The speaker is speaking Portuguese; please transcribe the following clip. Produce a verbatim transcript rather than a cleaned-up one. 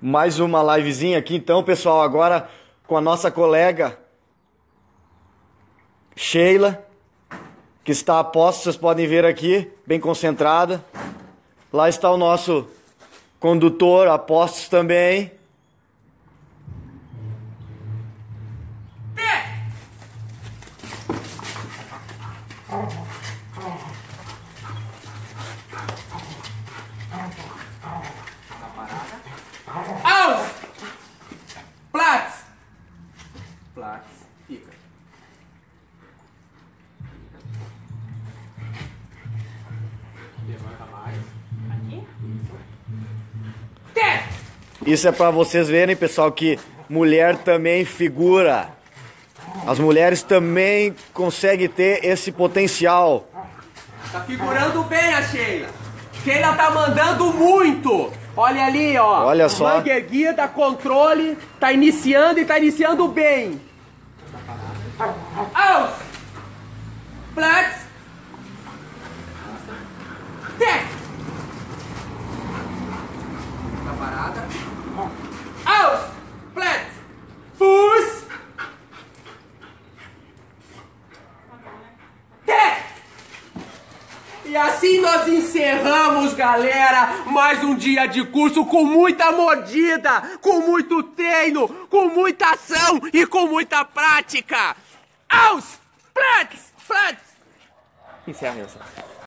Mais uma livezinha aqui então, pessoal, agora com a nossa colega Sheila, que está a postos, vocês podem ver aqui, bem concentrada. Lá está o nosso condutor, a postos também. Aus! Platz! Platz, fica. Levanta mais. Aqui? Té! Isso é para vocês verem, pessoal, que mulher também figura. As mulheres também conseguem ter esse potencial. Tá figurando bem a Sheila. Sheila tá mandando muito. Olha ali, ó. Olha só. Manga erguida, controle. Tá iniciando e tá iniciando bem. Aus! Platz! Té! Tá parada. Aus! Platz! Fuß! Té! E assim nós encerramos, galera, mais um dia de curso com muita mordida, com muito treino, com muita ação e com muita prática. Aus! Platz! Platz! Encerra essa.